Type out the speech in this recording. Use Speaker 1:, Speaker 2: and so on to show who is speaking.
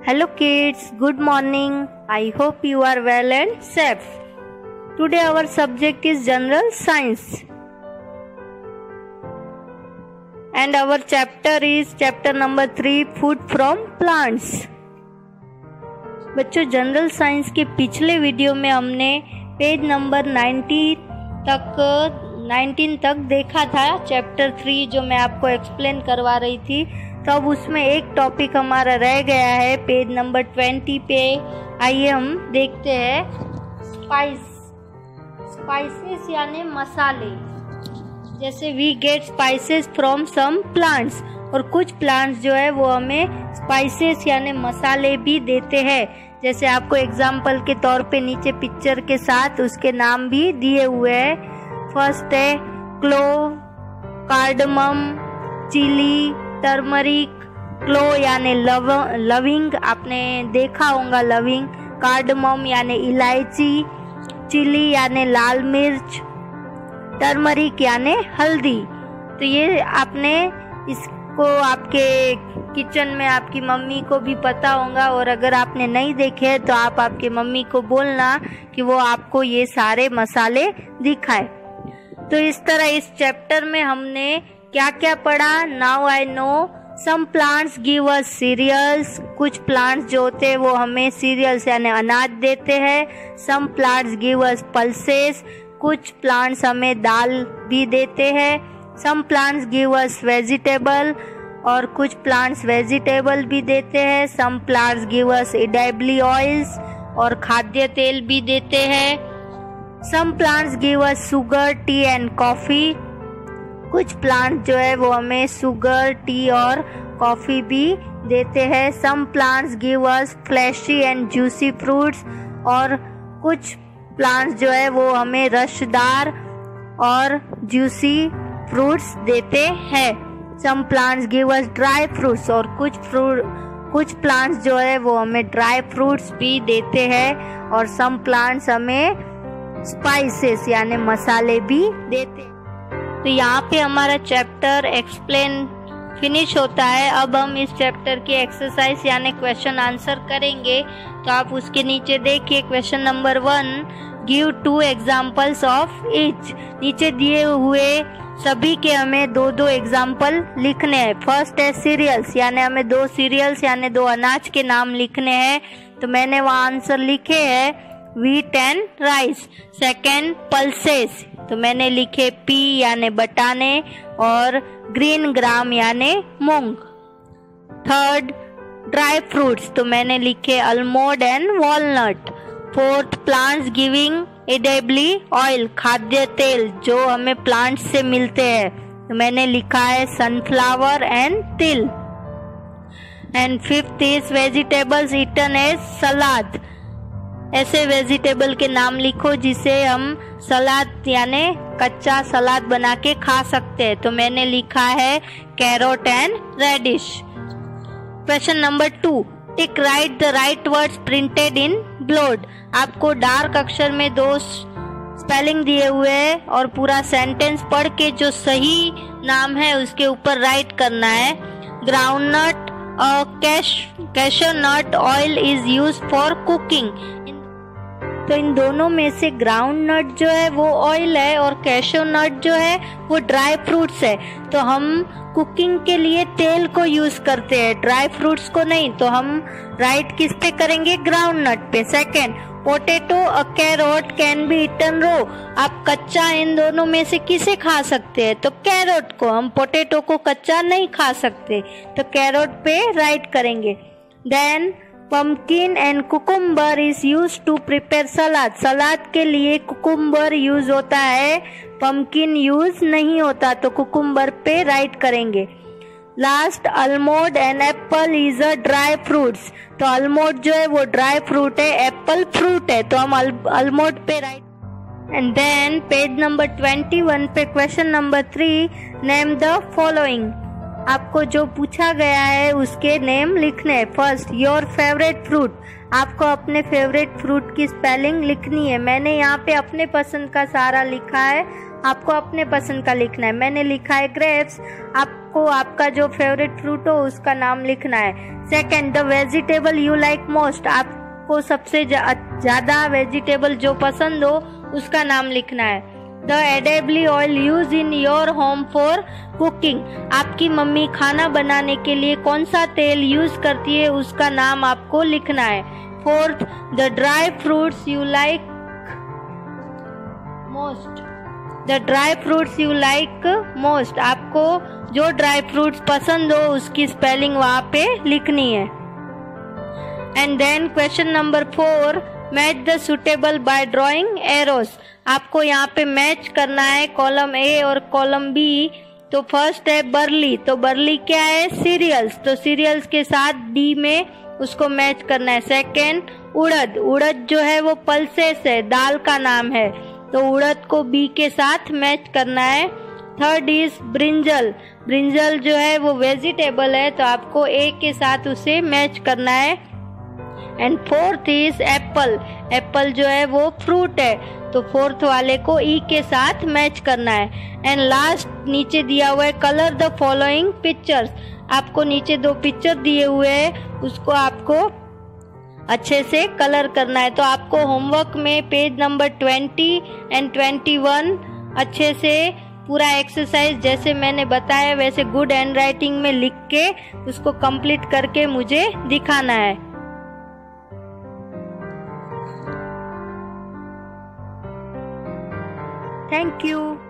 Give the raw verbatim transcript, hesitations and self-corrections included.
Speaker 1: Hello kids, good morning. I hope you are well and safe. Today our subject is General Science. And our chapter is chapter number three, Food from Plants. बच्चों, general science के पिछले video में हमने page number नब्बे तक उन्नीस तक देखा था, चैप्टर थ्री जो मैं आपको एक्सप्लेन करवा रही थी। तो अब उसमें एक टॉपिक हमारा रह गया है पेज नंबर बीस पे। आइए हम देखते हैं स्पाइस स्पाइसेस यानी मसाले। जैसे we get spices from some plants, और कुछ प्लांट्स जो है वो हमें स्पाइसेस यानी मसाले भी देते हैं। जैसे आपको एग्जाम्पल के तौर पे नीचे पिक्चर के साथ उसके नाम भी दिए हुए हैं। फर्स्ट है clove, cardamom, chilli, turmeric. Clove यानी लव लविंग, आपने देखा होगा लविंग। कार्डमम यानी इलायची, चिली यानी लाल मिर्च, टर्मरिक यानी हल्दी। तो ये आपने इसको आपके किचन में आपकी मम्मी को भी पता होगा, और अगर आपने नहीं देखे तो आप आपके मम्मी को बोलना कि वो आपको ये सारे मसाले दिखाए। तो इस तरह इस चैप्टर में हमने क्या क्या पढ़ा। Now I know some plants give us cereals, कुछ प्लांट्स जो होते हैं वो हमें सीरियल्स यानी अनाज देते हैं। Some plants give us pulses, कुछ प्लांट्स हमें दाल भी देते हैं। Some plants give us vegetable, और कुछ प्लांट्स वेजिटेबल भी देते हैं। Some plants give us edible oils, और खाद्य तेल भी देते हैं। Some plants give us sugar, tea and coffee, कुछ प्लांट जो है वो हमें शुगर, टी और कॉफी भी देते हैं। Some plants give us fleshy and juicy fruits, और कुछ प्लांट्स जो है वो हमें रसदार और जूसी फ्रूट्स देते हैं। Some plants give us dry fruits, और कुछ फ्रूट कुछ प्लांट्स जो है वो हमें ड्राई फ्रूट्स भी देते हैं। और सम प्लांट्स हमें स्पाइसेस यानी मसाले भी देते हैं। तो यहाँ पे हमारा चैप्टर एक्सप्लेन फिनिश होता है। अब हम इस चैप्टर की एक्सरसाइज यानी क्वेश्चन आंसर करेंगे। तो आप उसके नीचे देखिए question number one, give two examples of each. नीचे दिए हुए सभी के हमें दो दो एग्जाम्पल लिखने हैं। फर्स्ट है सीरियल्स, यानी हमें दो सीरियल्स यानी दो अनाज के नाम लिखने हैं। तो मैंने वहाँ आंसर लिखे हैं wheat and rice. Second pulses, तो मैंने लिखे पी यानी बटाने और ग्रीन ग्राम यानी मूंग। थर्ड ड्राई फ्रूट्स, तो मैंने लिखे almond and walnut. Fourth plants giving edible oil, खाद्य तेल जो हमें प्लांट से मिलते हैं, तो मैंने लिखा है सनफ्लावर एंड तिल। And fifth is vegetables eaten as salad, ऐसे वेजिटेबल के नाम लिखो जिसे हम सलाद यानी कच्चा सलाद बना के खा सकते हैं। तो मैंने लिखा है carrot and radish. Question number two, tick right the right words printed in bold. आपको डार्क अक्षर में दो स्पेलिंग दिए हुए हैं, और पूरा सेंटेंस पढ़ के जो सही नाम है उसके ऊपर राइट करना है। ग्राउंडनट और cashew nut oil is use for cooking. तो इन दोनों में से ग्राउंड नट जो है वो ऑयल है, और कैशू नट जो है वो ड्राई फ्रूट्स है। तो हम कुकिंग के लिए तेल को यूज करते हैं, ड्राई फ्रूट्स को नहीं। तो हम राइट किस पे करेंगे? ग्राउंड नट पे। Second, potato a carrot can be eaten raw. आप कच्चा इन दोनों में से किसे खा सकते हैं? तो कैरोट को। हम पोटैटो को कच्चा नहीं खा सकते, तो कैरोट पे राइट करेंगे। Then pumpkin and cucumber is use to prepare salad. Salad के लिए कुकुम्बर यूज होता है, पम्पकिन यूज नहीं होता, तो कुकुम्बर पे राइट करेंगे। Last, almond and apple is a dry fruits. तो अलमोंड जो है वो ड्राई फ्रूट है, एप्पल फ्रूट है, तो हम अलमोंड पे write. And then page number इक्कीस पे question number three, name the following. आपको जो पूछा गया है उसके नेम लिखने। फर्स्ट, योर फेवरेट फ्रूट, आपको अपने फेवरेट फ्रूट की स्पेलिंग लिखनी है। मैंने यहाँ पे अपने पसंद का सारा लिखा है, आपको अपने पसंद का लिखना है। मैंने लिखा है ग्रेप्स, आपको आपका जो फेवरेट फ्रूट हो उसका नाम लिखना है। Second, the vegetable you like most, आपको सबसे ज़्यादा वेजिटेबल जो पसंद हो उसका नाम लिखना है। The edible oil use in your home for cooking, आपकी मम्मी खाना बनाने के लिए कौन सा तेल यूज करती है उसका नाम आपको लिखना है। Fourth, the dry fruits you like most, the dry fruits you like most, आपको जो ड्राई फ्रूट्स पसंद हो उसकी स्पेलिंग वहाँ पे लिखनी है। And then question number four, match the suitable by drawing arrows, आपको यहाँ पे मैच करना है कॉलम ए और कॉलम बी। तो फर्स्ट है बर्ली, तो बर्ली क्या है, सीरियल्स, तो सीरियल्स के साथ डी में उसको मैच करना है। सेकेंड, उड़द, उड़द जो है वो पल्सेस है, दाल का नाम है, तो उड़द को बी के साथ मैच करना है। थर्ड इज ब्रिंजल, ब्रिंजल जो है वो वेजिटेबल है, तो आपको ए के साथ उसे मैच करना है। And fourth is apple, apple जो है वो फ्रूट है, तो फोर्थ वाले को ई के साथ मैच करना है। एंड लास्ट नीचे दिया हुआ है कलर द फॉलोइंग पिक्चर्स, आपको नीचे दो पिक्चर दिए हुए हैं उसको आपको अच्छे से कलर करना है। तो आपको होमवर्क में page number twenty and twenty one अच्छे से पूरा एक्सरसाइज जैसे मैंने बताया वैसे गुड हैंड राइटिंग में लिख के उसको कंप्लीट करके मुझे दिखाना है। Thank you.